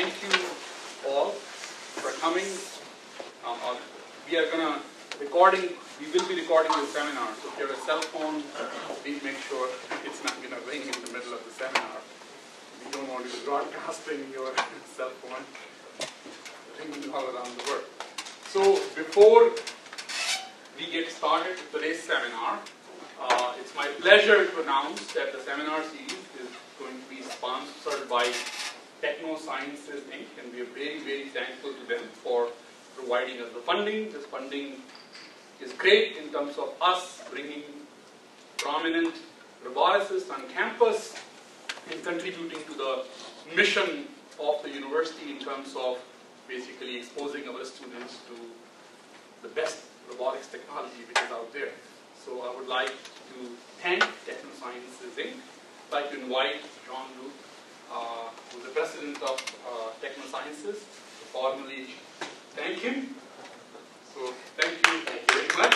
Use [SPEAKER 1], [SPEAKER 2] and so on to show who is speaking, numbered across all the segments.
[SPEAKER 1] thank you all for coming. We will be recording the seminar, so if you have a cell phone, please make sure it's not going to ring in the middle of the seminar. We don't want you broadcasting your cell phone ringing all around the world. So before we get started with today's seminar, it's my pleasure to announce that the seminar series is going to be sponsored by Technosciences Inc. and we are very, very thankful to them for providing us the funding. This funding is great in terms of us bringing prominent roboticists on campus and contributing to the mission of the university in terms of basically exposing our students to the best robotics technology which is out there. So I would like to thank Technosciences Inc. I'd like to invite John Luke, who is the president of Technosciences, to formally thank him. So thank you very much.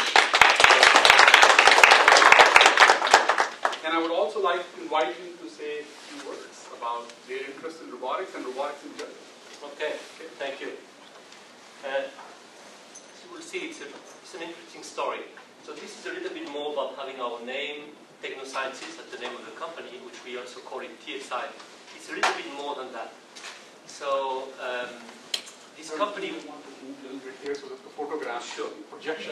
[SPEAKER 1] And I would also like to invite him to say a few words about their interest in robotics and robotics in general.
[SPEAKER 2] Okay, thank you. As you will see, it's an interesting story. So this is a little bit more about having our name, Technosciences, that's the name of the company, which we also call it TSI. It's a little bit more than that. So this company...
[SPEAKER 1] I want to move a little bit here so that the photograph projection.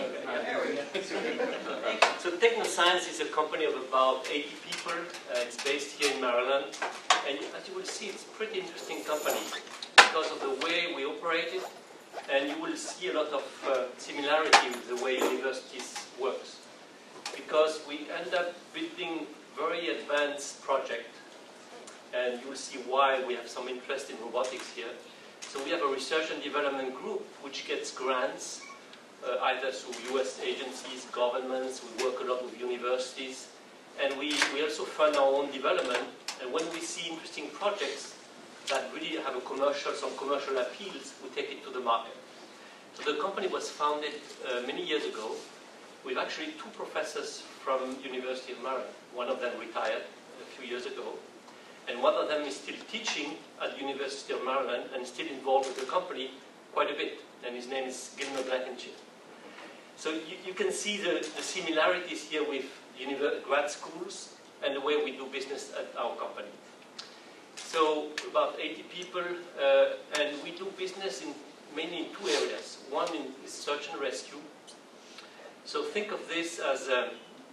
[SPEAKER 2] So Technoscience is a company of about 80 people. It's based here in Maryland. And as you will see, it's a pretty interesting company because of the way we operate it. And you will see a lot of similarity with the way universities works. Because we end up building very advanced projects. And you will see why we have some interest in robotics here. So we have a research and development group which gets grants, either through US agencies, governments. We work a lot with universities. And we also fund our own development. And when we see interesting projects that really have some commercial appeals, we take it to the market. So the company was founded many years ago with actually two professors from University of Maryland. One of them retired a few years ago. And one of them is still teaching at the University of Maryland and still involved with the company quite a bit. And his name is Gilmer Blankenship. So you can see the similarities here with grad schools and the way we do business at our company. So about 80 people, and we do business mainly in two areas. One is search and rescue. So think of this as a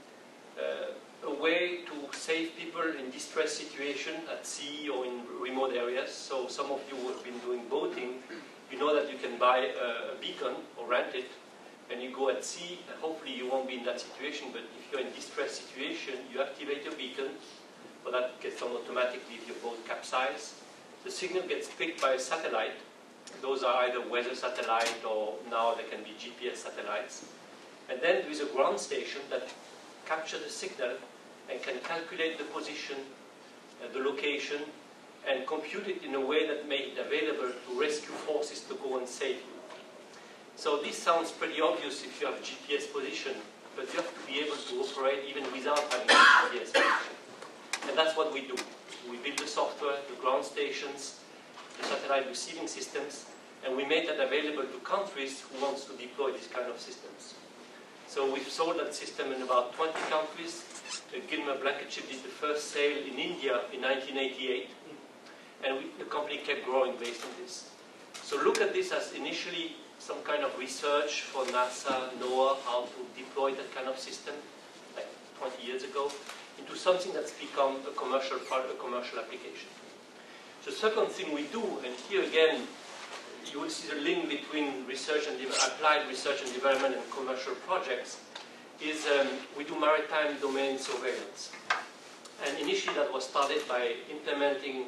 [SPEAKER 2] way to save people in distress situation at sea or in remote areas. So some of you who have been doing boating, you know that you can buy a beacon or rent it, and you go at sea, and hopefully you won't be in that situation, but if you're in distress situation, you activate your beacon, but that gets done automatically if your boat capsizes. The signal gets picked by a satellite. Those are either weather satellite or now they can be GPS satellites. And then there is a ground station that captures the signal and can calculate the position, the location, and compute it in a way that makes it available to rescue forces to go and save you. So this sounds pretty obvious if you have GPS position, but you have to be able to operate even without having a GPS position. And that's what we do. We build the software, the ground stations, the satellite receiving systems, and we make that available to countries who want to deploy these kind of systems. So we've sold that system in about 20 countries. Gilmer Blankenship did the first sale in India in 1988, and the company kept growing based on this. So look at this as initially some kind of research for NASA, NOAA, how to deploy that kind of system, like 20 years ago, into something that's become a commercial part, a commercial application. The second thing we do, and here again, you will see the link between applied research and development and commercial projects, is we do maritime domain surveillance. And initially that was started by implementing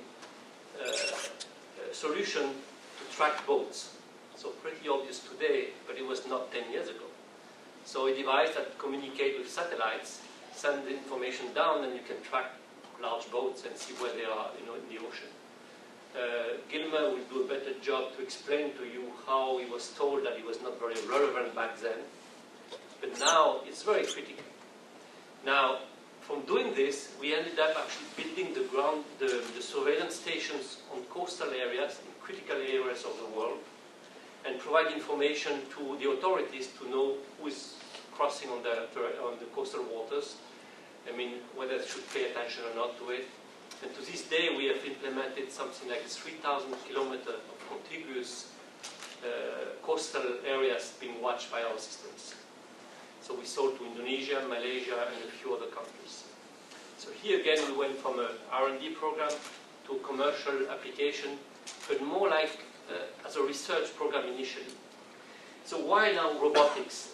[SPEAKER 2] a solution to track boats. So pretty obvious today, but it was not 10 years ago. So a device that communicates with satellites, send the information down, and you can track large boats and see where they are, in the ocean. Gilmer will do a better job to explain to you how he was told that it was not very relevant back then. But now it's very critical. Now, from doing this, we ended up actually building the surveillance stations on coastal areas, in critical areas of the world, and provide information to the authorities to know who is crossing on the coastal waters. I mean, whether they should pay attention or not to it. And to this day, we have implemented something like 3,000 kilometers of contiguous coastal areas being watched by our systems. So we sold to Indonesia, Malaysia, and a few other countries. So here again, we went from an R&D program to a commercial application, but more like as a research program initially. So why now robotics?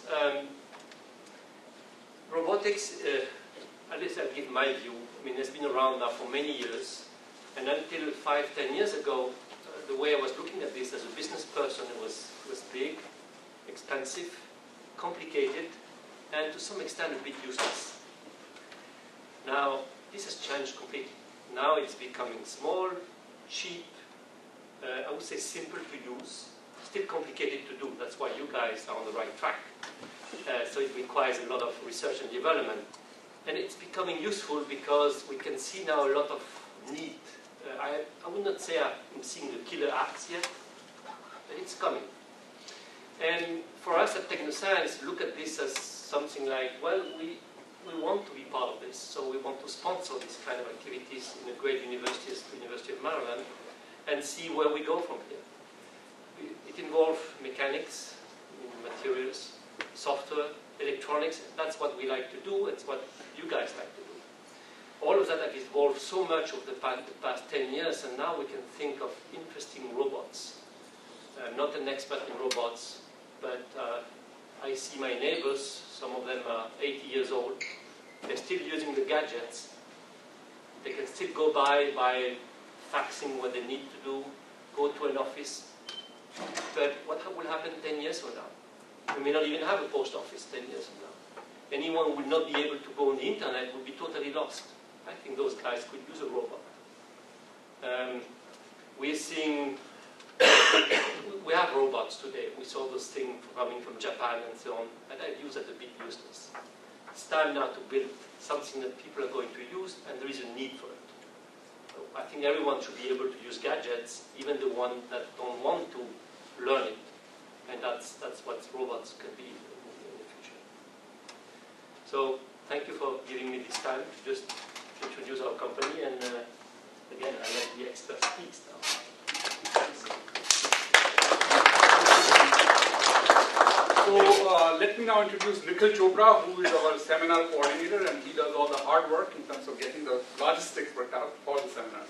[SPEAKER 2] Robotics, at least I'll give my view. I mean, it's been around now for many years, and until 5–10 years ago, the way I was looking at this as a business person, it was big, expensive, complicated, and to some extent a bit useless. Now, this has changed completely. Now it's becoming small, cheap, I would say simple to use, still complicated to do. That's why you guys are on the right track. So it requires a lot of research and development. And it's becoming useful because we can see now a lot of need. I would not say I'm seeing the killer apps yet, but it's coming. And for us at Technoscience, look at this as something like, well, we want to be part of this, so we want to sponsor this kind of activities in a great university as the University of Maryland, and see where we go from here. It involves mechanics, materials, software, electronics. That's what we like to do. It's what you guys like to do. All of that has evolved so much over the past 10 years, and now we can think of interesting robots. I'm not an expert in robots, but I see my neighbors, some of them are 80 years old. They're still using the gadgets. They can still go by faxing what they need to do, go to an office. But what will happen 10 years from now? We may not even have a post office 10 years from now. Anyone who will not be able to go on the internet will be totally lost. I think those guys could use a robot. We're seeing, we have robots today. We saw those things coming from Japan and so on, and I view that a bit useless. It's time now to build something that people are going to use, and there is a need for it. So I think everyone should be able to use gadgets, even the ones that don't want to learn it. And that's what robots can be in the future. So thank you for giving me this time to just introduce our company, and again, I let the expert speak now.
[SPEAKER 1] So let me now introduce Nikhil Chopra, who is our seminar coordinator, and he does all the hard work in terms of getting the logistics worked out for the seminar.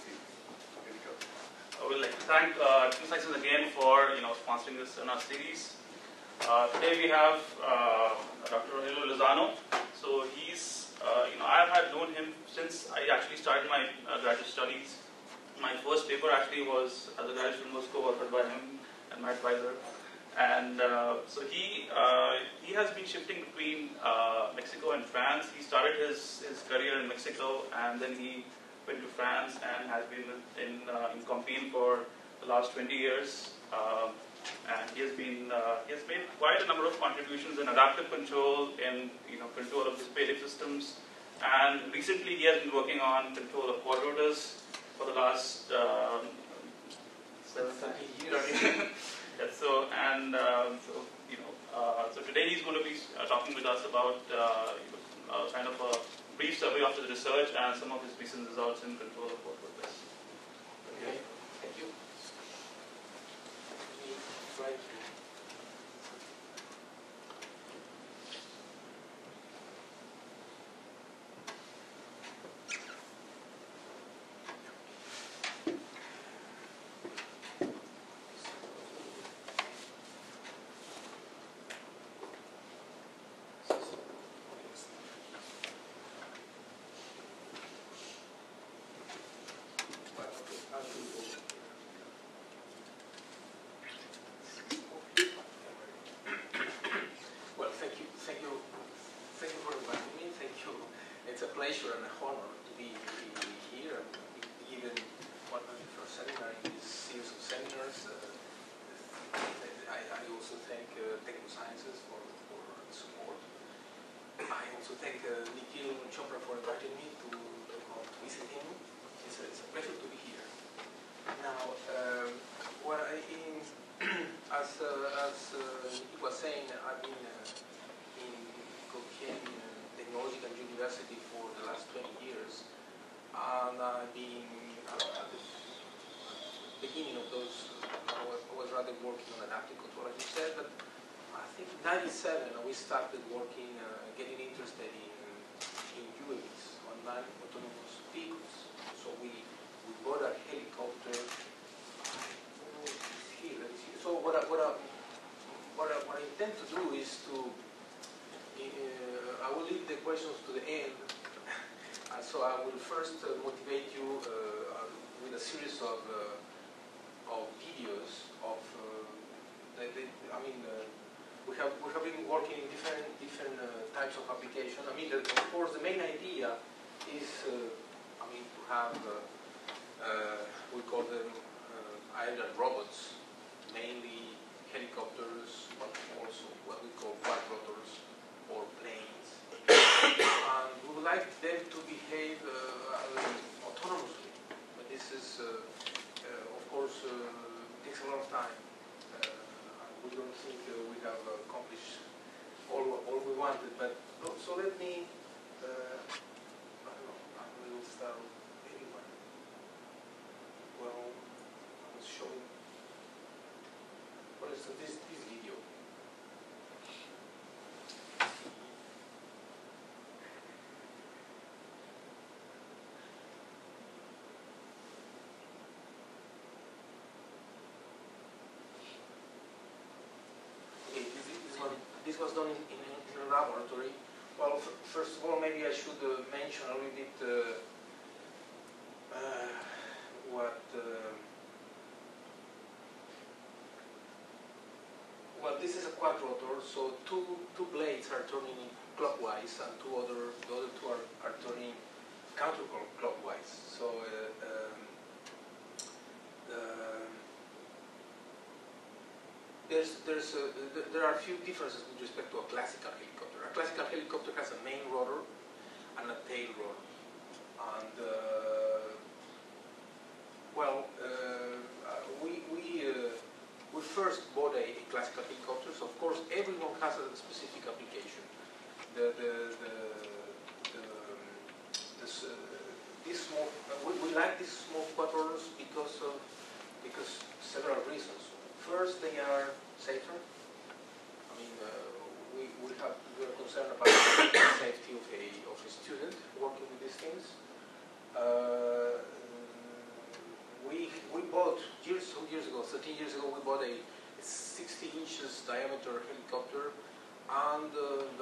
[SPEAKER 3] I would like to thank Technoscience again for sponsoring this seminar series. Today we have Dr. Rogelio Lozano. So he's I've known him since I actually started my graduate studies. My first paper actually was as a graduate student was co-authored by him and my advisor. And so he has been shifting between Mexico and France. He started his career in Mexico, and then he went to France and has been in Compiègne for the last 20 years. And he has made quite a number of contributions in adaptive control, in control of displayed systems, and recently he has been working on control of quadrotors for the last 7 years. Yes, so today he's going to be talking with us about kind of a brief survey of his research and some of his recent results in control of quadrotors.
[SPEAKER 2] Okay, thank you. Right.
[SPEAKER 4] as he was saying, I've been in Compiègne Technologie and University for the last 20 years, and I've been at the beginning of those. I was rather working on adaptive control, as you said, but I think in '97 we started working, getting interested in UAVs, unmanned autonomous vehicles. So we bought a helicopter. Here, let me see. So what I intend to do is to I will leave the questions to the end. So I will first motivate you with a series of videos of we have been working in different types of application. I mean, of course, the main idea is to have we call them aerial robots, mainly helicopters, but also what we call quad-rotors or planes. And we would like them to behave autonomously, but this is, of course, takes a lot of time. We don't think we have accomplished all we wanted, but so let me, I don't know, I will start anyone. Well, I was showing, for instance, this video. This was done in a laboratory. Well, first of all, maybe I should mention a little bit well, this is a quad-rotor, so two blades are turning clockwise, and the other two are turning counterclockwise. So there are a few differences with respect to a classical helicopter. A classical helicopter has a main rotor and a tail rotor. And we first bought a classical helicopter. So of course, everyone has a specific application. This small, we like these small quadrotors because several reasons. First, they are safer. I mean, we are concerned about the safety of a student working with these things. We bought some years ago, 13 years ago, we bought a 60 inches diameter helicopter, and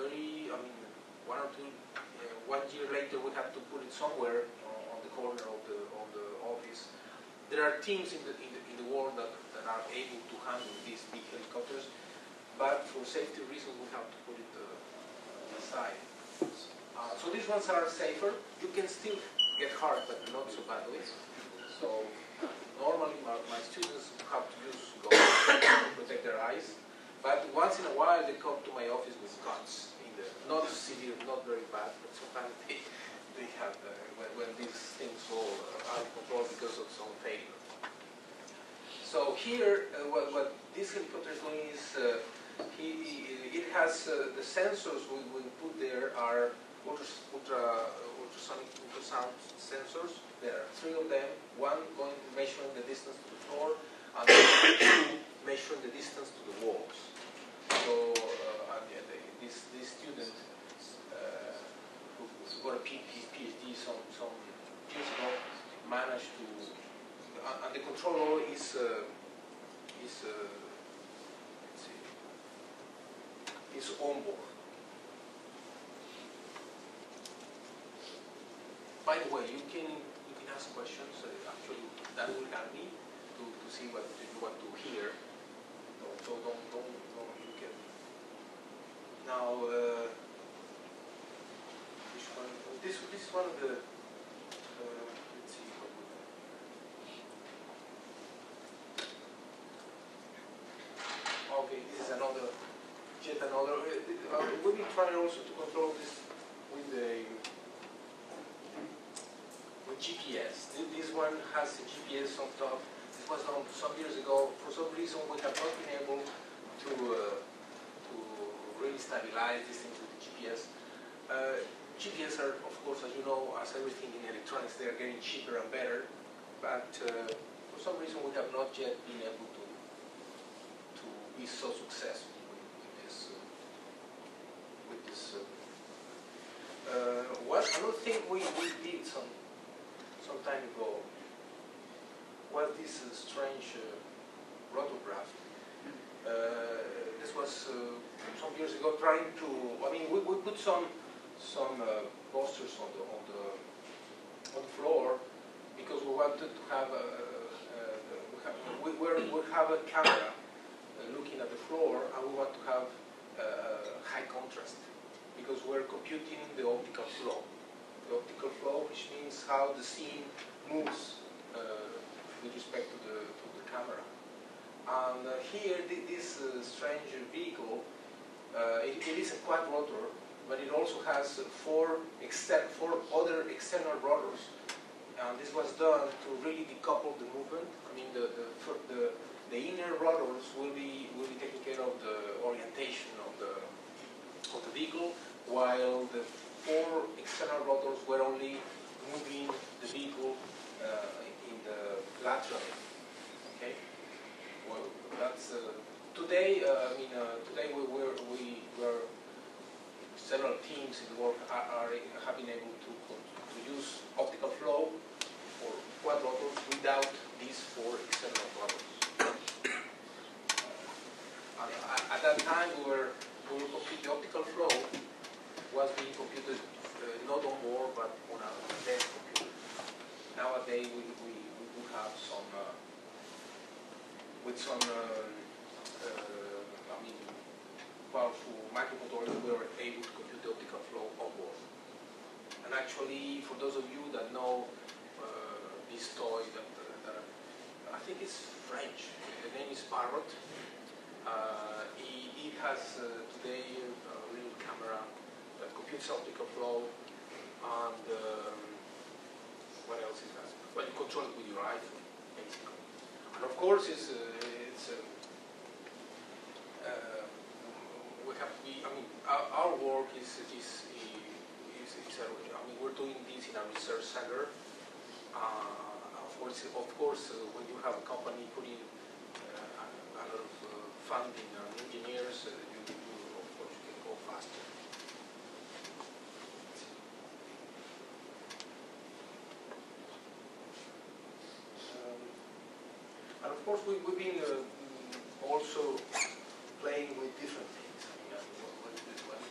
[SPEAKER 4] one year later we had to put it somewhere on the corner of the office. There are teams in the world that are able to handle these big helicopters, but for safety reasons we have to put it aside. So these ones are safer. You can still get hurt, but not so badly. So normally my students have to use goggles to protect their eyes, but once in a while they come to my office with cuts in the not severe, not very bad, but sometimes they have when these things go out of control because of some failure. So here, what this helicopter is doing is it has the sensors we put there are ultrasonic ultrasound sensors. There are 3 of them. One going measuring the distance to the floor, and two measuring the distance to the walls. So this student who got a Ph.D. some years ago managed to, and the controller is on board. By the way, you can ask questions. Actually, that will help me to see what you want to hear. So don't you can. Now, which one? This is one of the. Let's see. Okay, this is yet another. We've been trying also to control this with GPS. This one has a GPS on top. This was done some years ago. For some reason, we have not been able to really stabilize these things with the GPS. GPS are, of course, as you know, as everything in electronics, they are getting cheaper and better. But for some reason, we have not yet been able to be so successful with this. What another thing we did some time ago was this strange rotograph. This was some years ago, trying to. I mean, we put some posters on the floor because we wanted to have we have a camera looking at the floor, and we want to have high contrast because we're computing the optical flow. The optical flow, which means how the scene moves with respect to the camera. And here, this strange vehicle, it is a quad-rotor, but it also has four other external rotors. And this was done to really decouple the movement. I mean, the inner rotors will be taking care of the orientation of the vehicle, while the four external rotors were only moving the vehicle in the lateral. Okay. Well, that's today. I mean, today we're several teams in the world have been able to use optical flow for quad-rotors without these four external rotors. At that time, we were computing the optical flow was being computed not on board but on a desk computer. Nowadays, we do have some with some I mean, powerful microcontrollers, we are able to compute the optical flow on board. And actually, for those of you that know this toy, that I think it's French. The name is Parrot. It has today a little camera that computes optical flow, and what else it has? Well, you control it with your iPhone, basically. And of course, we have to be. I mean, our work is I mean, we're doing this in a research center. Of course, when you have a company putting a lot of funding on engineers, of course you can go faster. And of course, we've been also playing with different things. I mean, what is this one?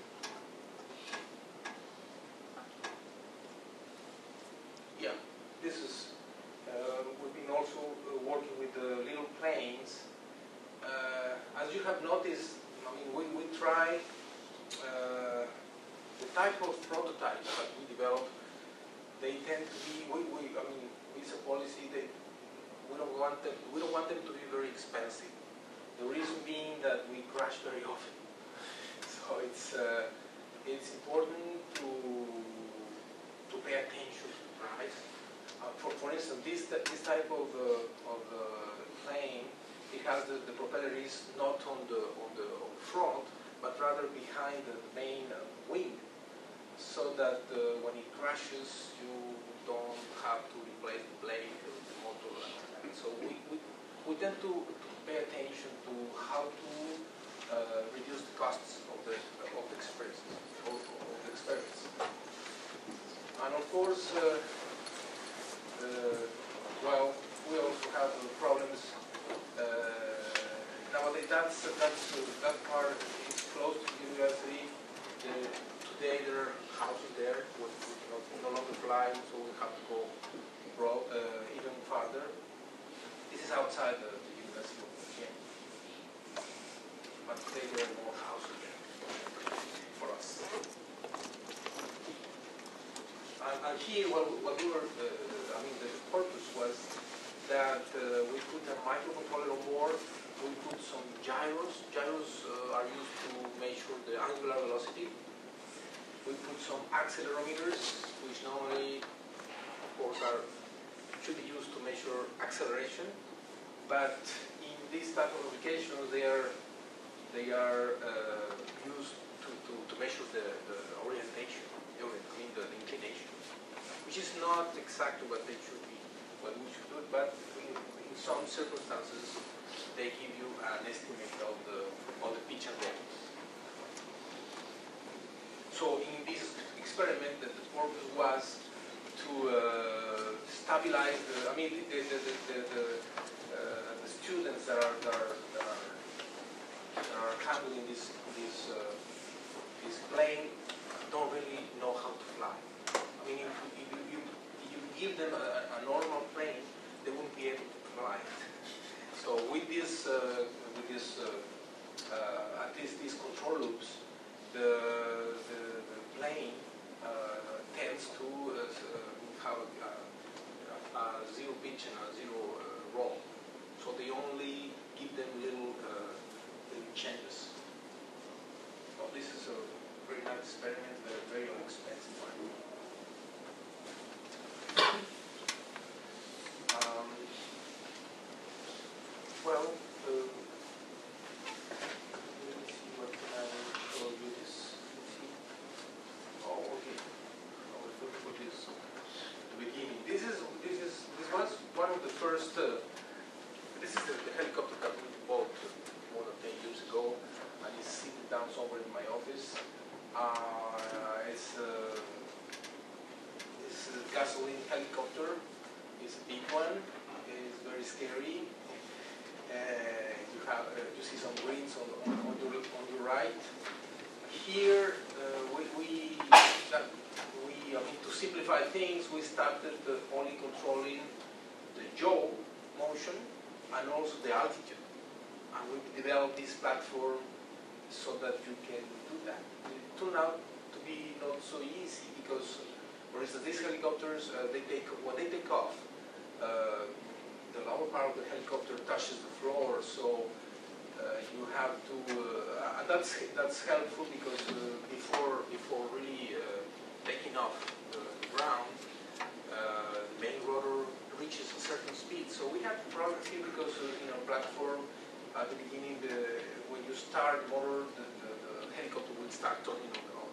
[SPEAKER 4] Yeah, this is. We've been also working with the little planes. As you have noticed, I mean, we try the type of prototypes that we develop. They tend to be. I mean, it's a policy that we don't want them to be very expensive. The reason being that we crash very often. So it's important to pay attention to the price. For instance, this type of plane, it has the propeller is not on the front, but rather behind the main wing, so that when it crashes, you don't have to replace the blade, the motor, and so we tend to pay attention to how to reduce the costs of the experiments. And of course, well, we also have problems. Nowadays, that part is close to the university. Today there are houses there, we no longer fly, so we have to go even farther. This is outside the University of Compiègne. But today there are more houses there for us. And here, what we were, I mean, the purpose was that we put a microcontroller on board. We put some gyros. Gyros are used to measure the angular velocity. We put some accelerometers, which normally, of course, should be used to measure acceleration. But in this type of applications, they are they are used to measure the orientation, the inclination, which is not exactly what they should be, what we should do, but in some circumstances they give you an estimate of the pitch and roll. So in this experiment, the purpose was to stabilize the students that are handling this plane don't really know how to fly. I mean, if you give them a normal plane, they won't be able to fly it. So with this, at least these control loops, the plane tends to have a zero pitch and a zero roll. So they only give them little changes. So this is a very nice experiment, but a very inexpensive one. Well, let me see what can I show you this. Oh, okay. I will put this at the beginning. This was one of the first. This is the helicopter that we bought more than 10 years ago, and it's sitting down somewhere in my office. It's a gasoline helicopter. It's a big one. It's very scary. You see some greens on your right. Here, to simplify things, we started only controlling the yaw motion and also the altitude. And we developed this platform so that you can do that. It turned out to be not so easy because, for instance, these helicopters, when they take off, the lower part of the helicopter touches the floor, so you have to, and that's helpful because before really taking off the ground, the main rotor reaches a certain speed. So we have problems here because in our platform, at the beginning, when you start the motor, the helicopter will start turning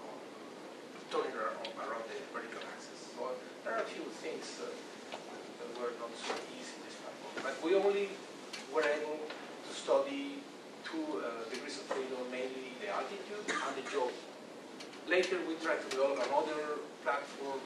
[SPEAKER 4] around the vertical axis. So there are a few things that were not so easy this platform. But we only were able to study 2 degrees of freedom, mainly the altitude and the yaw. Later, we tried to develop another platform,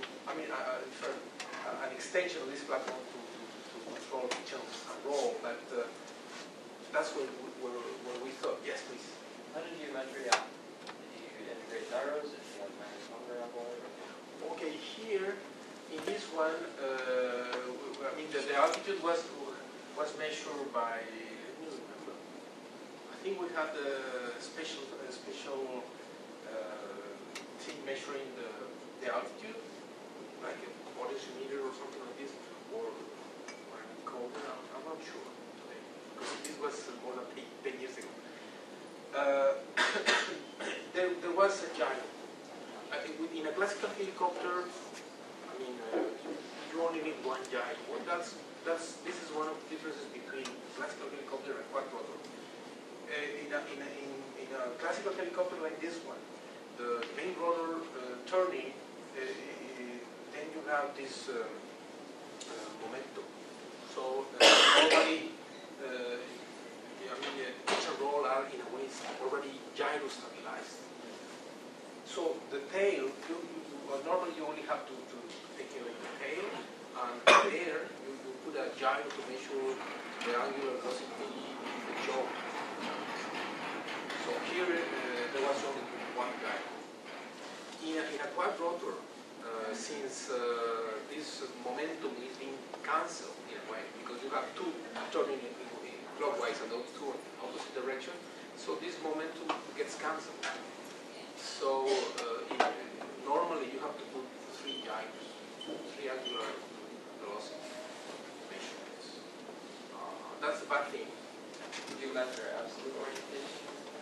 [SPEAKER 4] an extension of this platform to control pitch and roll, but that's where we thought, yes, please.
[SPEAKER 5] How did you measure yaw? Did you integrate gyros? Did you have magnetometer on board?
[SPEAKER 4] Okay, here, in this one, the altitude was measured by, let me remember, I think we had a special thing measuring the altitude, like a potentiometer or something like this, or I'm not sure today, because this was more than 10 years ago. There was a gyro. I think in a classical helicopter, you only need one gyro. Well, this is one of the differences between classical helicopter and quad-rotor. In a classical helicopter like this one, the main rotor turning, then you have this momentum. So normally, pitch and roll are in a way already gyro stabilized. So the tail, normally you only have to take care of the tail, and there you put a gyro to measure the angular velocity in the jaw. So here there was only one gyro. In a quad-rotor, since this momentum is being cancelled in a way, because you have 2 turning in clockwise and those 2 in opposite direction, so this momentum gets cancelled. So normally you have to put 3 gyros, 3 angular velocity measurements. That's the bad thing.
[SPEAKER 5] Did you measure absolute orientation?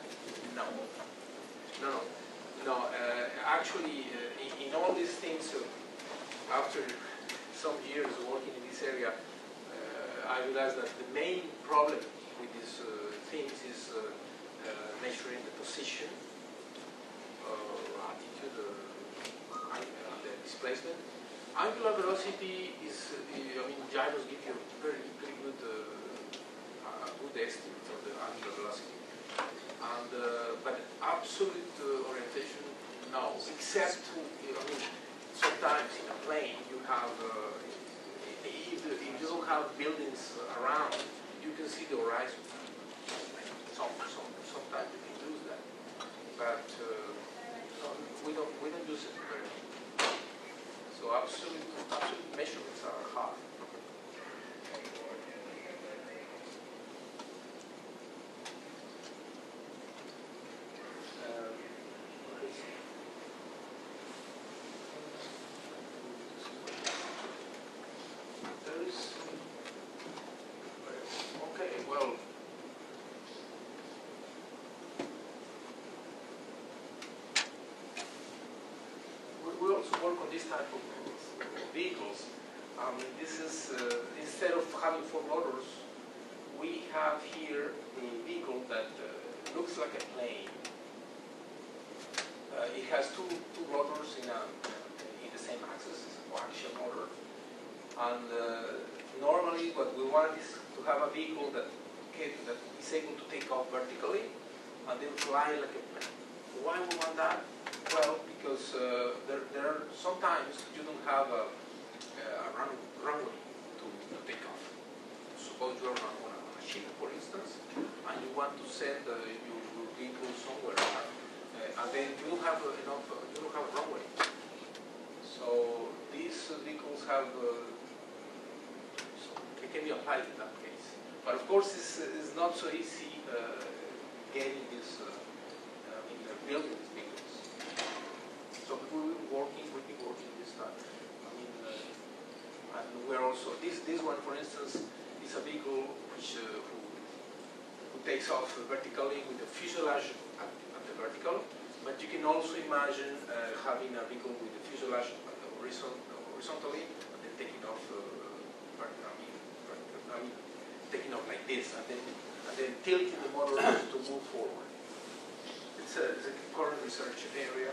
[SPEAKER 4] No. Actually, in all these things, after some years working in this area, I realized that the main problem with these things is measuring the position, attitude, and the displacement. Angular velocity is, gyros give you very good, good estimates of the angular velocity. And but absolute orientation, no, except sometimes in a plane you have, if you don't have buildings around, you can see the horizon. Sometimes you can use that, but we don't use it very much. So absolute measurements are hard. Work on this type of vehicles. This is instead of having 4 rotors, we have here a vehicle that looks like a plane. It has two rotors in the same axis, it's a coaxial motor. And normally, what we want is to have a vehicle that is able to take off vertically and then fly like a plane. Why we want that? Well, because there are sometimes you don't have a runway to take off. Suppose you're on a ship, for instance, and you want to send your vehicle somewhere, and then you don't have a runway. So these vehicles have, it can be applied in that case. But of course, it's not so easy getting this, building these vehicles. So we've been working this time. And we're also this one, for instance, is a vehicle which who takes off vertically with the fuselage at the vertical. But you can also imagine having a vehicle with the fuselage at the horizontally, and then taking off, taking off like this, and then tilting the motor to move forward. It's a current research area.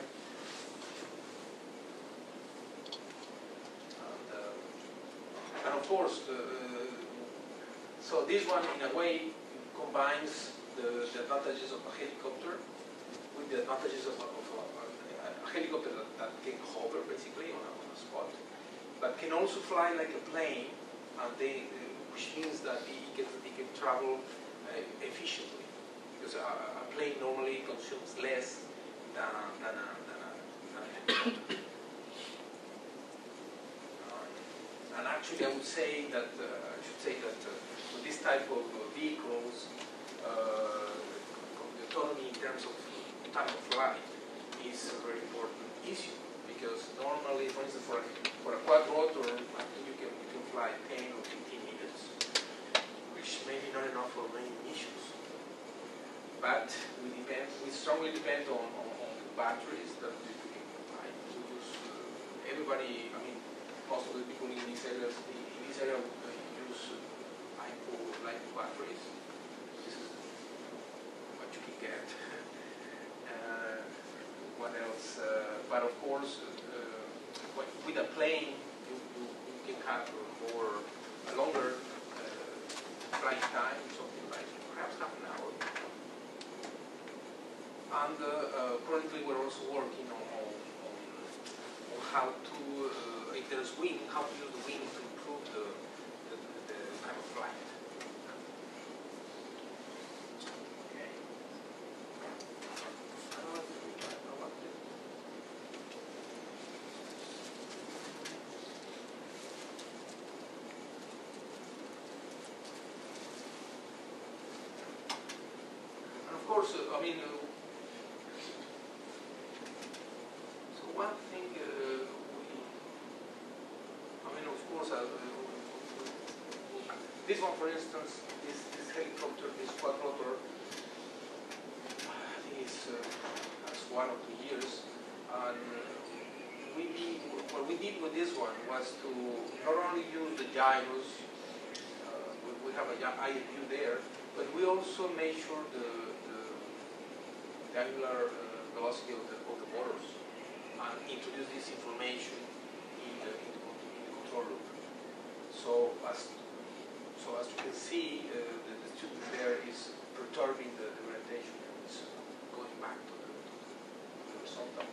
[SPEAKER 4] And of course, so this one, in a way, combines the advantages of a helicopter with the advantages of a helicopter that can hover, basically, on a spot, but can also fly like a plane, and which means that it can travel efficiently, because a plane normally consumes less than a helicopter. And actually, I should say that with this type of vehicles, the autonomy in terms of time of flight is a very important issue, because normally, for instance, for a quad-rotor, I think you can fly 10 or 15 minutes, which may be not enough for many missions. But we strongly depend on the batteries that we can provide. Everybody, most of the people in this area use LiPo batteries. This is what you can get. What else? But of course, with a plane, you can have a longer flight time, something like perhaps half an hour. And currently, we're also working on how to, if there's wind, how to use the wind to improve the time of flight. Okay. And of course, so one thing. This one, for instance, this helicopter, this Quad-Rotor, I think has 1 or 2 years. And what we did with this one was to not only use the gyros, we have a IFU there, but we also measure the the angular velocity of the motors and introduce this information in the control loop. So as you can see, the student there is perturbing the orientation and is going back to the horizontal.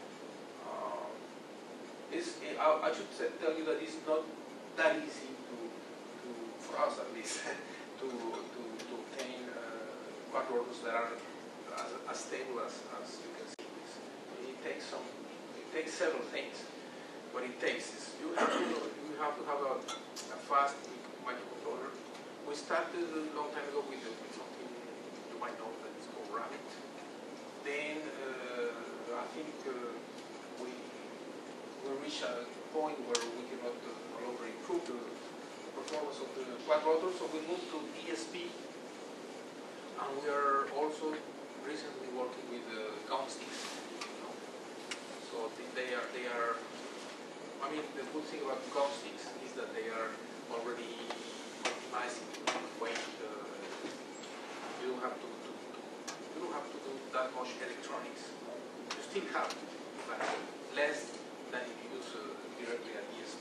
[SPEAKER 4] I should tell you that it's not that easy for us at least, to obtain quadrotors that are as stable as you can see. It takes several things. What it takes is you have to have a fast microcontroller. We started a long time ago with something you might know that is called Rabbit. Then I think we reached a point where we cannot no longer improve the performance of the quad-rotor, so we moved to ESP, and we are also recently working with count sticks. So they are. I mean, the good thing about count sticks is that they are already optimizing weight. You don't have to do that much electronics. You still have, but less than if you use directly an ESP.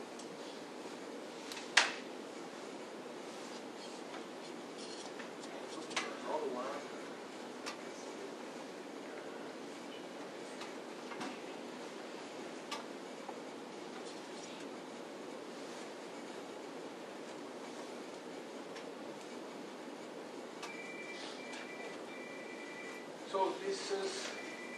[SPEAKER 4] Another one. So this is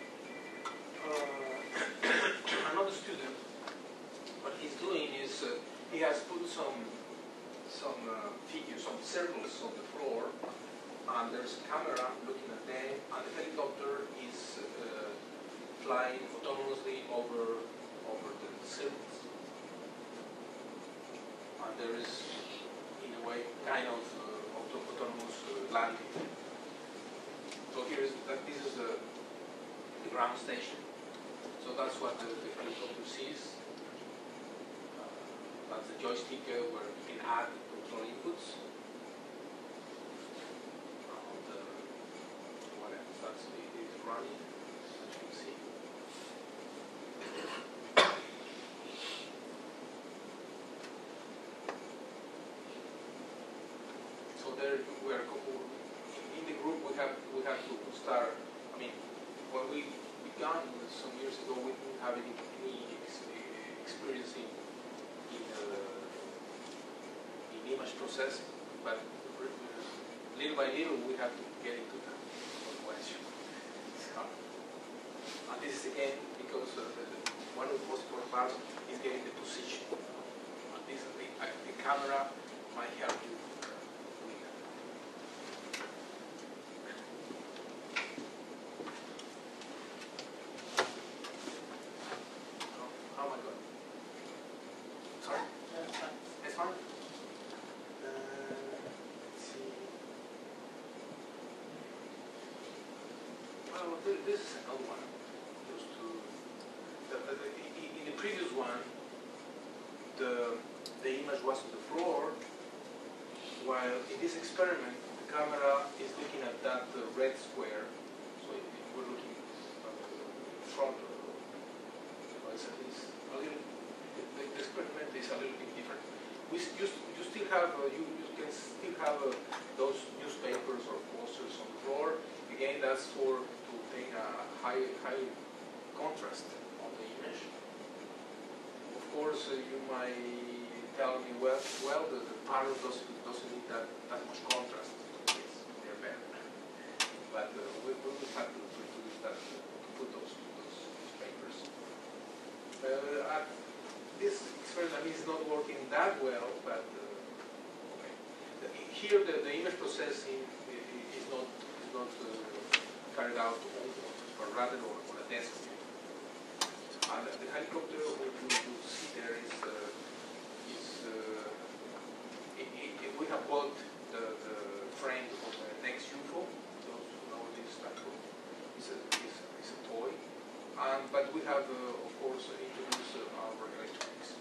[SPEAKER 4] another student. What he's doing is he has put some figures, some circles on the floor, and there's a camera looking at them, and the helicopter is flying autonomously over the circles. And there is, in a way, kind of autonomous landing. So this is the ground station. So that's what the helicopter sees. That's the joystick where you can add control inputs. What else? That's it is running, as you can see. So there we are. In the group, we have to start. I mean, when we began some years ago, we didn't have any experience in image processing, but little by little we have to get into that. Otherwise, and this is again because one of the most important parts is getting the position. And this is the camera might help you. This is another one. In the previous one, the image was on the floor, while in this experiment, the camera is looking at that red square. So we're looking at the front. It's a little. The experiment is a little bit different. You still have you can still have those newspapers or posters on the floor. Again, that's to obtain a high contrast on the image. Of course, you might tell me, well, the panel doesn't need that much contrast. They're better. But we will have to introduce that to put those papers. This experiment is not working that well, but okay. Here, the image processing is not carried out but rather on a desk. And the helicopter you see there is we have bought the frame of the next UFO. Those who know this type of is a toy. But we have of course introduced our electronics.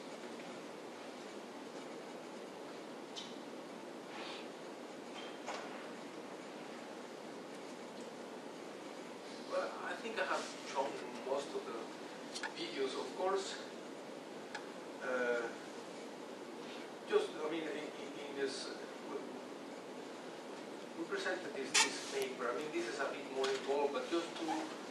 [SPEAKER 4] think I have shown most of the videos, of course. Just, I mean, in this, we presented this paper. I mean, this is a bit more involved, but just to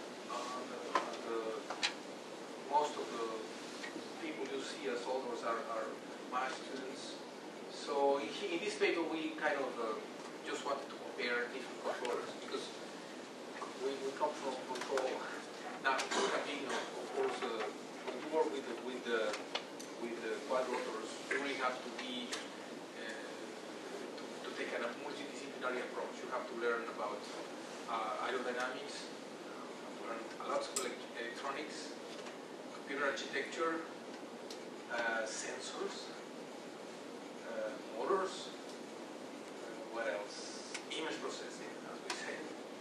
[SPEAKER 4] most of the people you see as authors are my students. So in this paper, we kind of just wanted to compare different controllers because we come from control. Now, we have been, of course, when you work with the quadrotors, you really have to be to take a multidisciplinary approach. You have to learn about aerodynamics, you have to learn a lot of electronics, computer architecture, sensors, motors, what else? Image processing, as we said,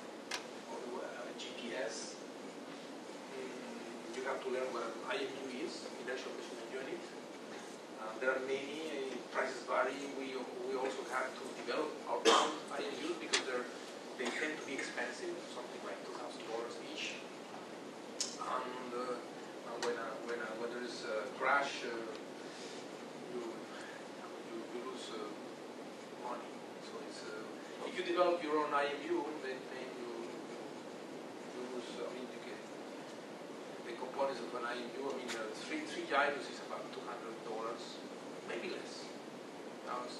[SPEAKER 4] GPS. You have to learn what an IMU is, inertial measurement unit. There are many, prices vary. We also have to develop our own IMUs because they tend to be expensive, something like $2,000 each. And when there is a crash, you lose money. So it's if you develop your own IMU, then you lose. I mean, you get the components of an IMU. I mean, three gyros is about $200, maybe less. Now it's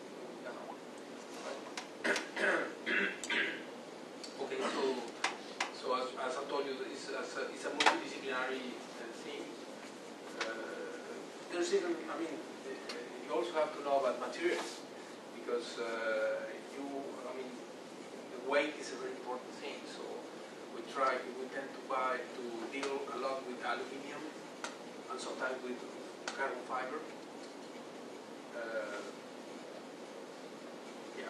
[SPEAKER 4] okay. So as I told you, it's a multidisciplinary thing. There's even, I mean, you also have to know about materials because I mean, the weight is a very important thing. So we tend to deal a lot with aluminium and sometimes with carbon fiber. Yeah.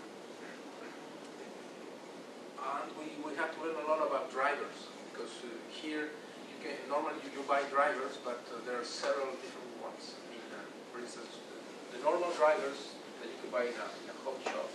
[SPEAKER 4] And we have to learn a lot about drivers because here normally you buy drivers, but there are several different ones. I mean, for instance, the normal drivers that you can buy in a home shop,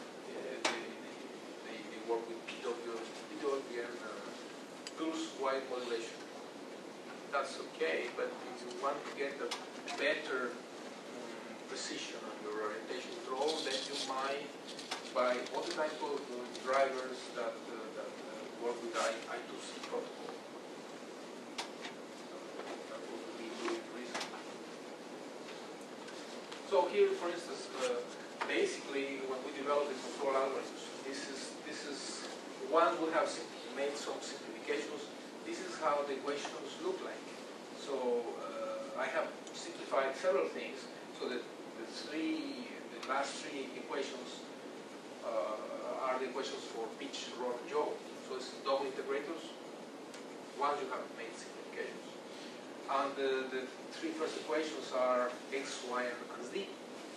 [SPEAKER 4] they work with PWM pulse wide modulation. That's okay, but if you want to get a better precision on your orientation control, then you might buy other type of drivers that work with I2C protocol. That would be good reason. So here, for instance, basically when we develop the control algorithms, this is one would have made some simplifications. This is how the equations look like. So I have simplified several things so that the last three equations are the equations for pitch, rod, yaw. So it's double integrators. Once you have made simplifications. And the three first equations are x, y, and z,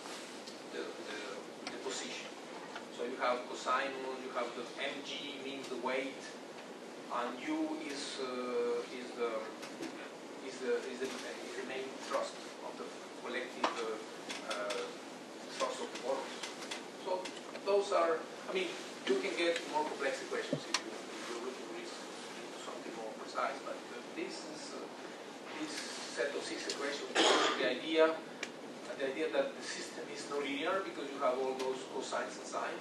[SPEAKER 4] the position. So you have cosine, you have the mg means the weight, and u is the main thrust of the collective thrust of the motors. So those are, I mean, you can get more complex equations if you're looking into something more precise, but this set of 6 equations is the idea that the system is nonlinear because you have all those cosines and sines.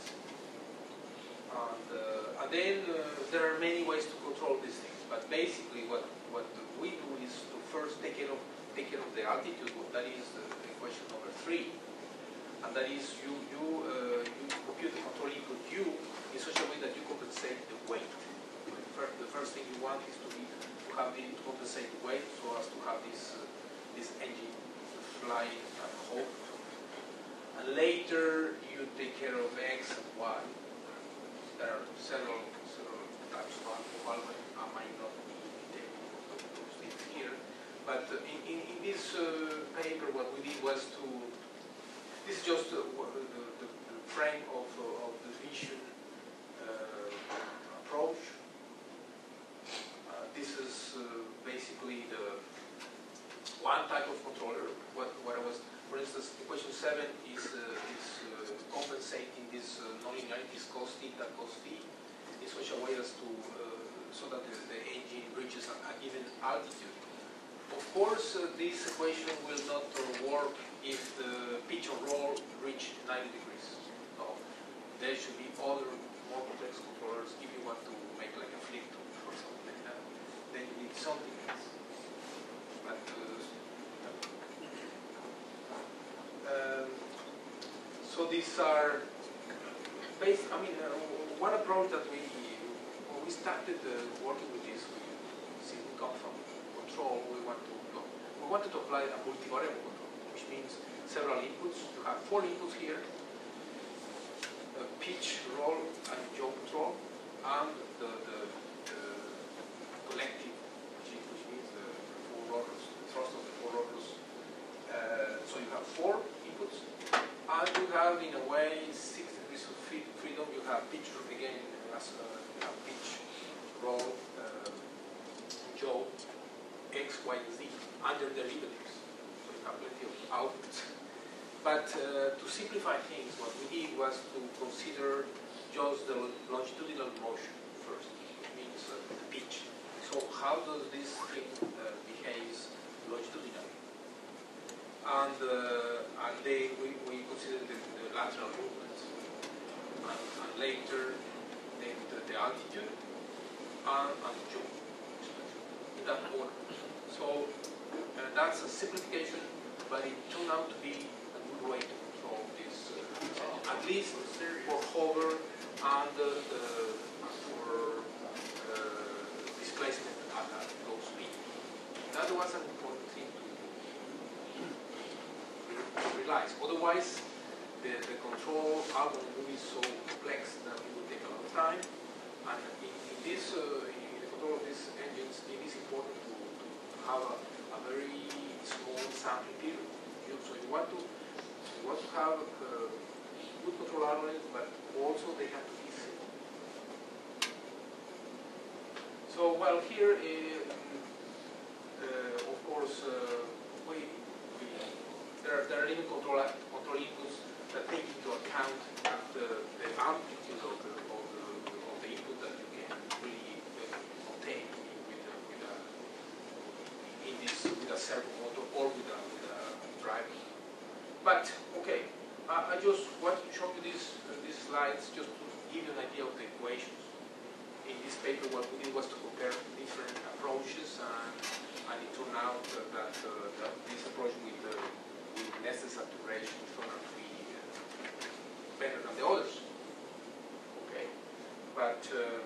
[SPEAKER 4] And then there are many ways to control these things, but basically what we do is to first take care of the altitude. That is equation number 3, and that is you compute the control input u in such a way that you compensate the weight. The first thing you want is to compensate the weight so as to have this engine flying at home. And later you take care of x and y. There are several types of algorithm. I might not be detailing those things here, but in this paper, what we did was this is just the frame of the vision approach. This is basically the one type of controller. What I was, for instance, equation 7 is compensating this nonlinearities cos theta cos phi in such a way as to so that the altitude. Of course, this equation will not work if the pitch or roll reach 90 degrees. No, there should be other more complex controllers if you want to make like a flip or something like that. Then you need something else. But so these are based. I mean, one approach that when we started working with this, since we come from control, we wanted to apply a multivariable control, which means several inputs. You have 4 inputs here: pitch, roll, and yaw control, and the collective, which means the 4 rotors, the thrust of the 4 rotors. So you have 4 inputs, and you have, in a way, 6 degrees of freedom. You have pitch again, as you have pitch, roll, yaw, X, Y, and Z under derivatives. So you have plenty of outputs. But to simplify things, what we did was to consider just the longitudinal motion first, which means the pitch. So how does this thing behaves longitudinally? And then we considered the lateral movements, and later then the altitude and the yaw, in that order. So that's a simplification, but it turned out to be a good way to control this, at least for hover and for displacement at low speed. That was an important thing to realize. Otherwise, the control algorithm is so complex that it will take a lot of time. And in the control of these engines, it is important to have a very small sampling period. So you want to have good control algorithms, but also they have to be simple. So well, here, of course, there are even control inputs that take into account the amplitude of the input that you can really obtain with a servo motor or with a driver. But okay, I just want to show you these slides just to give you an idea of the equations. In this paper, what we did was to compare different approaches, and it turned out that this approach with nested saturation turned out to be better than the others. Okay, but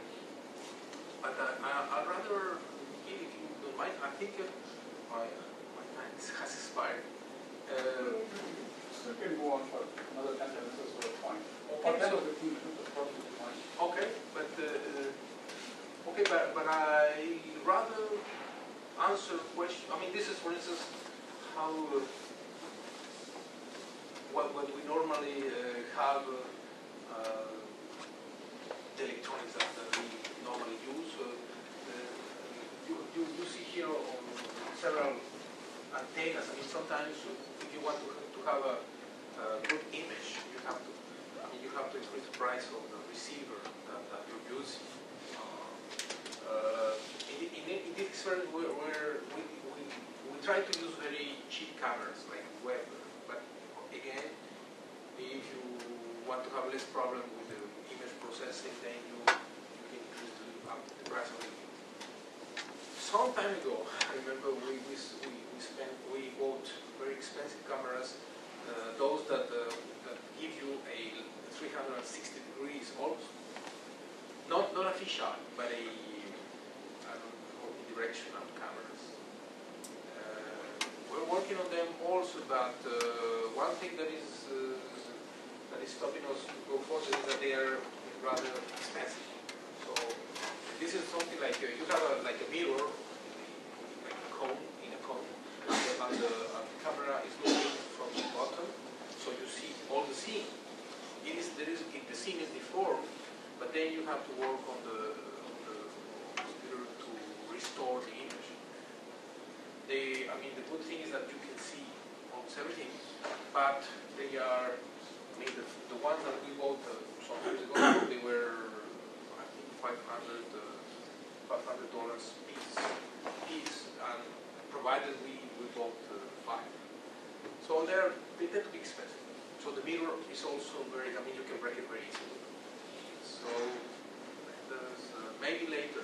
[SPEAKER 4] I'd rather, if you don't mind, I think my time has expired.
[SPEAKER 1] Still can go on for another 10 minutes or so, fine.
[SPEAKER 4] Okay,
[SPEAKER 1] or 10 or 15 minutes, that's probably fine.
[SPEAKER 4] Okay, but I rather answer questions. I mean, this is, for instance, how what we normally have the electronics that we normally use. You see here on several antennas. I mean, sometimes if you want to have a good image, you have to increase the price of the receiver that you're using. In this experiment, we try to use very cheap cameras like web, but again, if you want to have less problem with the image processing, then you can increase the price of it. Some time ago, I remember we bought very expensive cameras, those that give you a 360 degrees also. Not a fisheye, but a directional cameras. We're working on them also, but one thing that is stopping us to go further is that they are rather expensive. So this is something like you have like a mirror, like a cone in a cone, and the camera is looking from the bottom, so you see all the scene. The scene is deformed, but then you have to work on the computer to restore the image. I mean, the good thing is that you can see almost everything, but they are, I mean, the ones that we bought some years ago, they were, I think, $500 piece, they tend to be expensive. So the mirror is also very, I mean, you can break it very easily. So there's maybe later,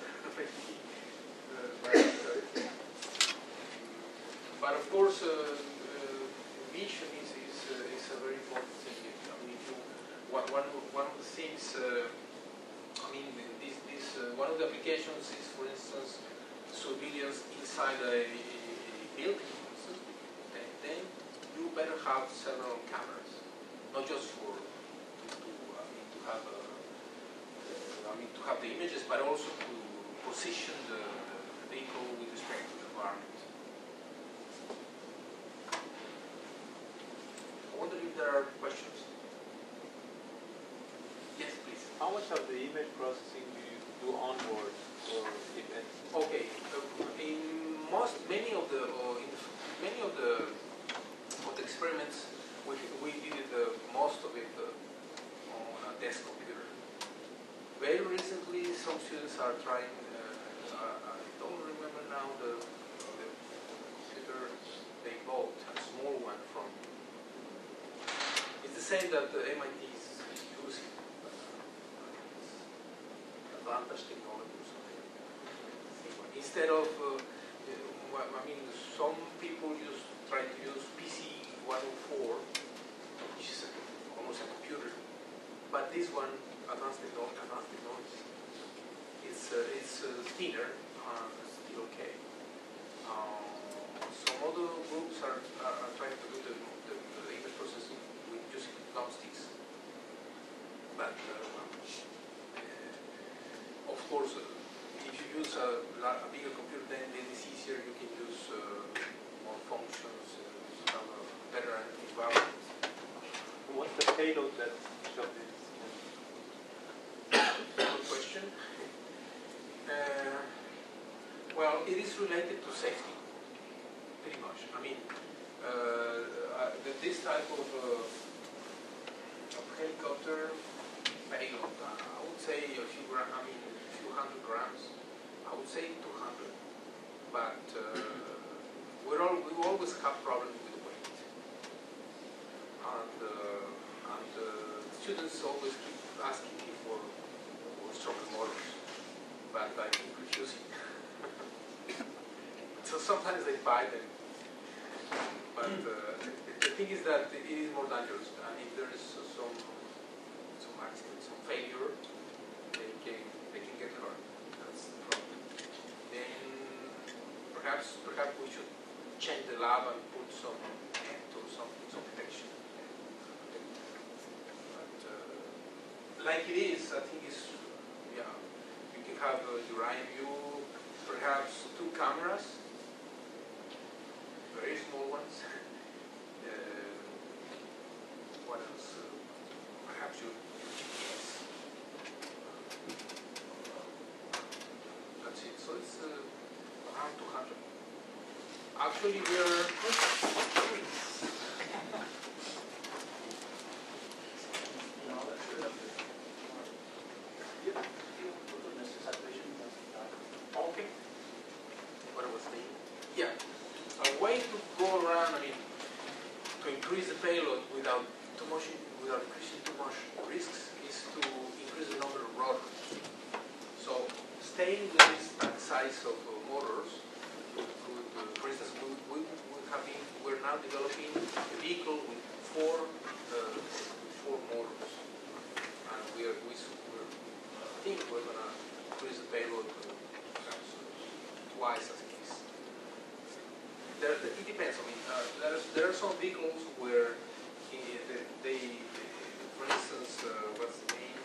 [SPEAKER 4] but of course, vision is a very important thing. I mean, if you, one of the things, I mean, one of the applications is, for instance, surveillance inside a building, for instance, and then you better have several cameras, not just for to have the images, but also to position the vehicle with respect to the environment. I wonder if there are questions. Yes, please.
[SPEAKER 6] How much of the image processing do you do on board, or if any?
[SPEAKER 4] Okay, in many of the experiments, we did most of it on a desk computer. Very recently, some students are trying. I don't remember now the computer they bought, a small one from. It's the same that the MIT is using. Advanced technology or something. Instead of, I mean, some people try to use PC 104, which is almost a computer, but this one, advanced technology, it's thinner, still okay. Some other groups are trying to do the image processing with using thumbsticks, but of course, if you use a bigger computer, then it's easier. You can use more functions, have a better environment.
[SPEAKER 6] What's the payload that shoved in?
[SPEAKER 4] Good question. Well, it is related to safety, pretty much. I mean, this type of helicopter payload, I would say a few hundred grams. I would say 200, but we always have problems with weight, and students always keep asking me for stronger motors, but I keep refusing. So sometimes they buy them, but the thing is that it is more dangerous, and if there is some accident, some failure, they can get hurt. That's the problem. Then perhaps we should change the lab and put some net or some protection. But like it is, I think it's, yeah, you can have your eye view, perhaps 2 cameras, very small ones. What else? Perhaps your GPS. That's it. So it's around 200. Actually, we are. Okay. What I was saying. Yeah. A way to go around, I mean, to increase the payload without increasing too much risks, is to increase the number of rotors. So, staying with this size of motors, for instance, we're now developing a vehicle with 4 motors, and I think we're going to increase the payload perhaps twice as it is. It depends. I mean, there are some vehicles where they for instance, what's the name?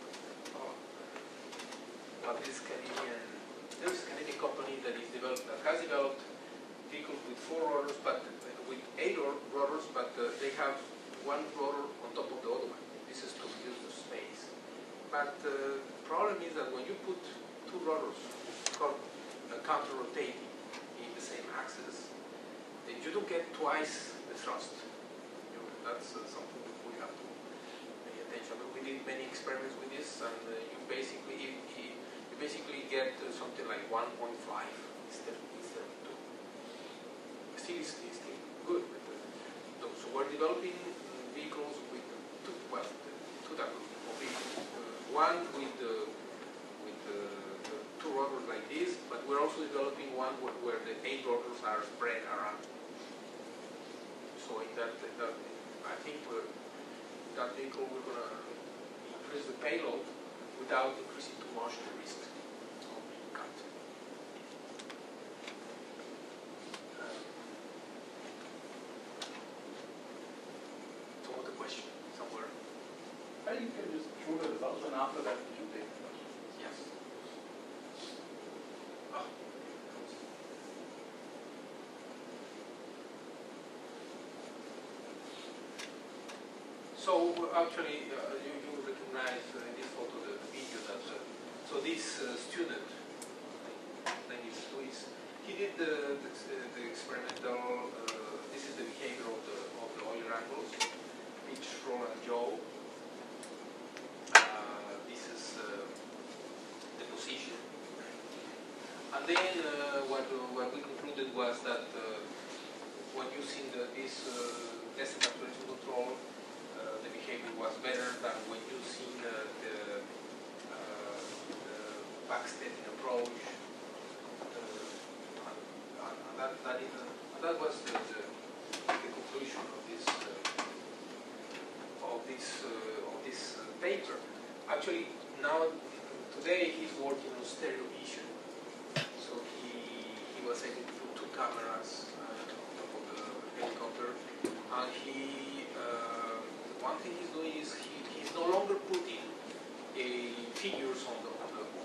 [SPEAKER 4] There's a Canadian company that has developed vehicles with 4 rotors, but with 8 rotors, but they have 1 rotor on top of the other one. This is to reduce the space. But the problem is that when you put 2 rotors counter-rotating in the same axis, you don't get twice the thrust. That's something that we have to pay attention. We did many experiments with this, and you basically get something like 1.5 instead of 2. Still good, but so So we're developing vehicles with two types of vehicles. One with two rotors like this, but we're also developing one where the 8 rotors are spread around. So in that I think that vehicle we're going to increase the payload without increasing too much the risk of being cut. So what the question somewhere?
[SPEAKER 1] You can just show the results and after that you can take the questions.
[SPEAKER 4] Yes. So actually, you recognize in this photo the video that so this student, his name is Luis, he did the experimental. This is the behavior of the Euler angles, pitch, roll, and yaw. This is the position, and then what we concluded was that when using this nested acceleration control, the behavior was better than when using the backstepping approach, and that was the conclusion of this paper. Actually, now today he's working on stereo vision, so he was able to put 2 cameras on top of the helicopter, and one thing he's doing is he's no longer putting figures on the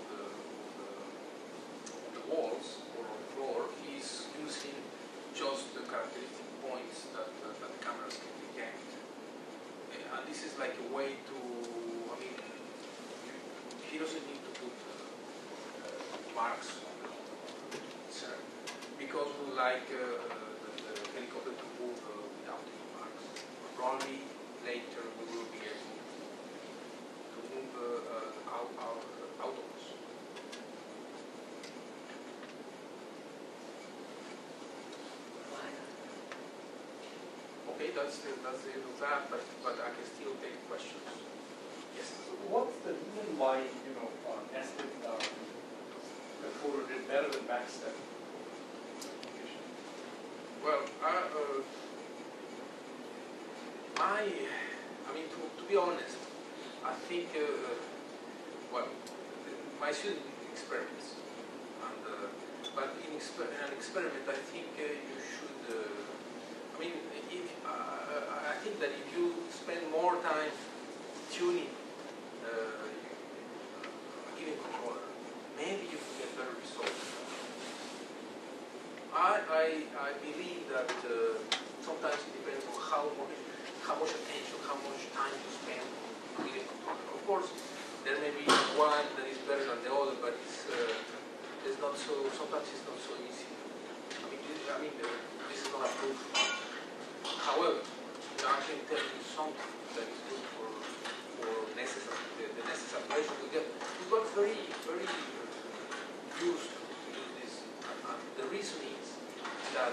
[SPEAKER 4] walls or on the floor. He's using just the characteristic points that the cameras can detect, and this is like a way to. I mean, he doesn't need to put marks on the insert because we like the helicopter to move without any marks. Probably later we will be able to move outdoors. Okay, that's the end of that, but I can still take questions. Yes.
[SPEAKER 1] So what's the reason why nested controller did better than backstep?
[SPEAKER 4] Well, I mean, to be honest, I think, well, my student experiments, and but in an experiment, I think you should. I mean, I think that if you spend more time tuning a given controller, maybe you can get better results. I believe that sometimes it depends on how much attention, how much time you spend on a given controller. Of course, there may be one that is better than the other, but it's not so. Sometimes it's not so easy. I mean, this is not a proof. However, I can tell you something that is good for the necessary version to get. We got very used to use this. The reason is that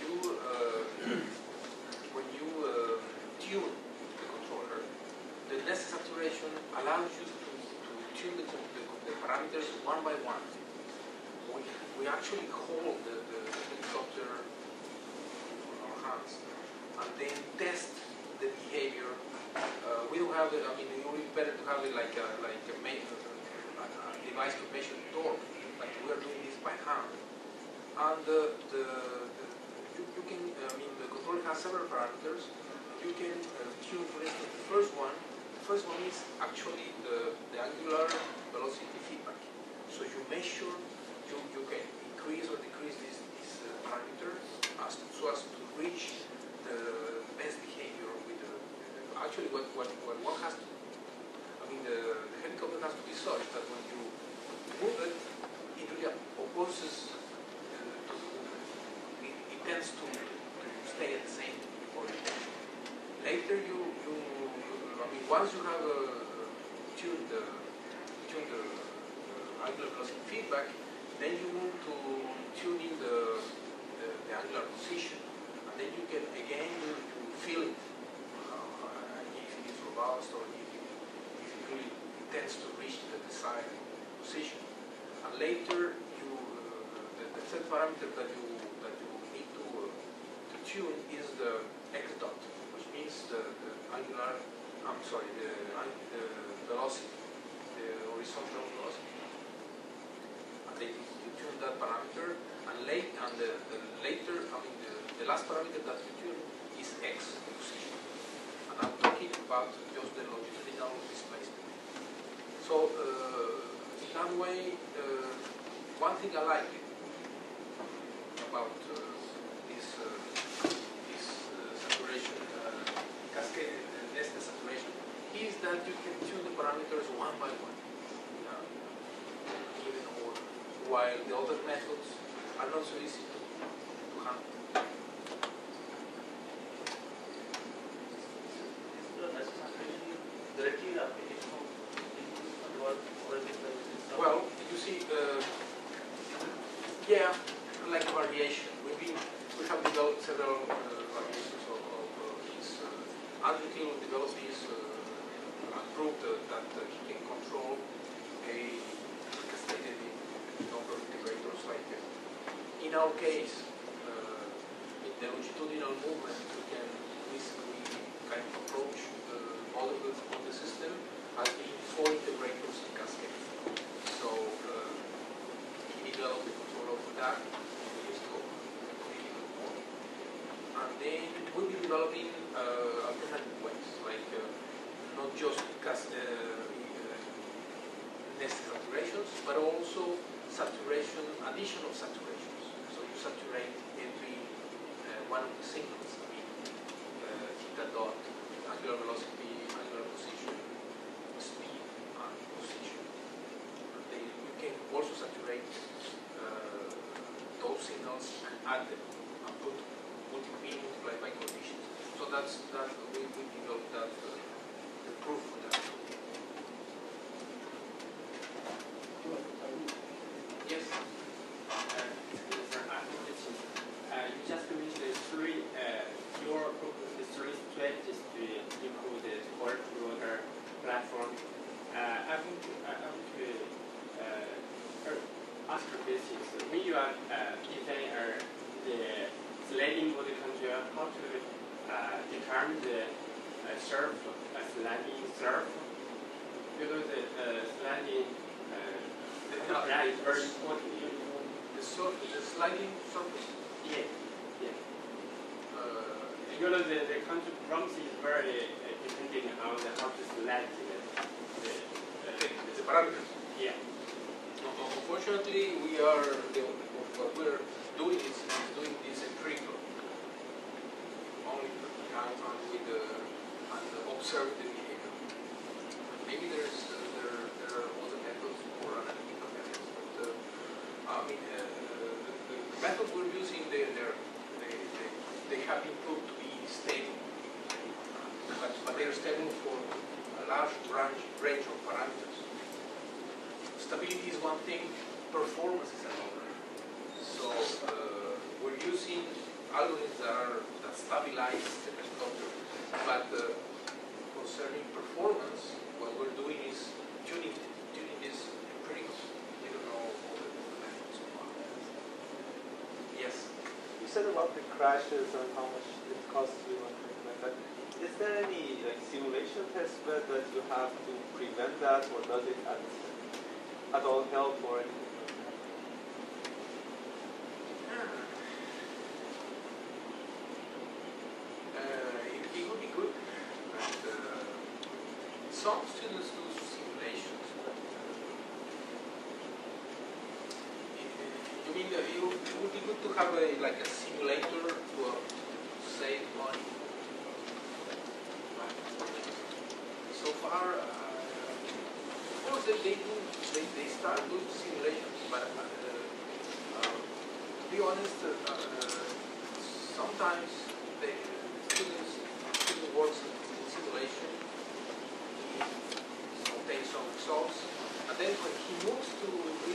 [SPEAKER 4] when you tune the controller, the necessary saturation allows you to tune the parameters one by one. We actually hold the helicopter in our hands and then test the behavior. We don't have it. I mean, it would be better to have it like a device to measure torque, but we are doing this by hand. And you can. I mean, the controller has several parameters. You can tune, for instance, the first one. The first one is actually the angular velocity feedback. So you measure. You can increase or decrease these parameters so as to reach the best behavior with actually what one has to. I mean, the helicopter has to be such that when you move it, it really opposes to the movement. It tends to stay at the same orientation. Later, I mean, once you have tuned the angular velocity feedback, then you move to tuning the angular position, and then you can again move to feel it, if it is robust or if it really tends to reach the desired position. And later, the third parameter that you need to tune is the x dot, which means the velocity, the horizontal velocity. And then you tune that parameter, and the last parameter that you tune is x, the position. And I'm talking about just the longitudinal displacement. So in that way, one thing I like about this saturation cascade, nested saturation, is that you can tune the parameters one by one, even order, while the other methods are not so easy to handle. Well, you see, yeah, like variation. We have developed several variations of this. Nikhil developed this and proved that he can control a cascaded number of integrators. Like in our case, in the longitudinal movement, we can basically kind of approach the model of the system as being 4 integrators in cascade. So he developed the control over that. We used to go completely more. And then we'll be developing alternative ways, like not just nested saturations, but also addition of saturations. So you saturate every one of the signals. I mean, theta dot, angular velocity, angular position, speed, and position. You can also saturate those signals and add them and put multiplied by conditions. So that's that we developed that the proof for that. Yes.
[SPEAKER 7] You just mentioned the three strategies to improve the Quad-Rotor platform. I want to ask the basics. When you are designing the sliding mode control, how to determine the sliding surf? Because the sliding is very important.
[SPEAKER 4] The sliding surface?
[SPEAKER 7] Yeah. Because the control prompts is very depending on how to select
[SPEAKER 4] the parameters.
[SPEAKER 7] Yeah.
[SPEAKER 4] Unfortunately, what we're doing is doing this empirical, only and observe the behavior. Maybe there are other methods or analytical methods, but I mean the method we're using they have been proved to be stable, but they are stable for a large range of parameters. Stability is one thing, performance is another. So we're using algorithms that stabilize the helicopter, but concerning performance, what we're doing is tuning this empirical. We don't know all the methods so far. Yes.
[SPEAKER 6] You said about the crashes and how much it costs you and things like that. Is there any simulation test bed that you have to prevent that, or does it at all help or anything?
[SPEAKER 4] It would be good. But, some students do simulations. You mean it would be good to have like a simulator to save money? So far, of course they start doing simulations, but to be honest, sometimes the student works in simulation, he obtains some results, and then when he moves to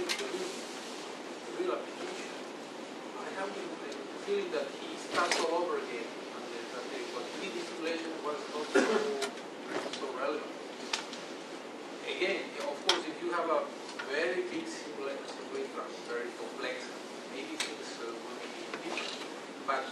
[SPEAKER 4] real application, I have the feeling that he starts all over again, and that what he did a very big simulation, very complex, maybe things will be different. But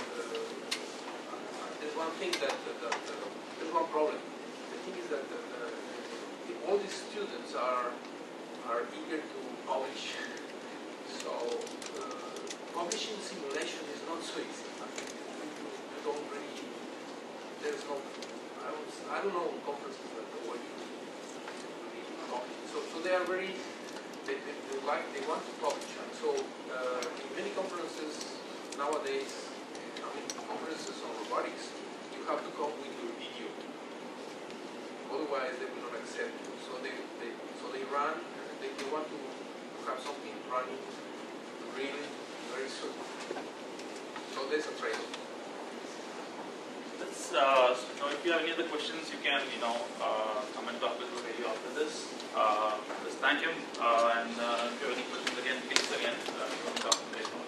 [SPEAKER 4] there's one thing there's one problem. The thing is that all these students are eager to publish. So publishing simulation is not so easy. You don't really, there's no, I don't know conferences that where you really publish. So they are very, they want to publish. And so in many conferences nowadays, conferences on robotics, you have to come with your video. Otherwise, they will not accept you. So they run. They want to have something running really very soon. So there's a trade-off.
[SPEAKER 3] Let's, if you have any other questions, you can come and talk with Rogelio after this. Let's thank him. And if you have any questions again, please again, come and talk to him.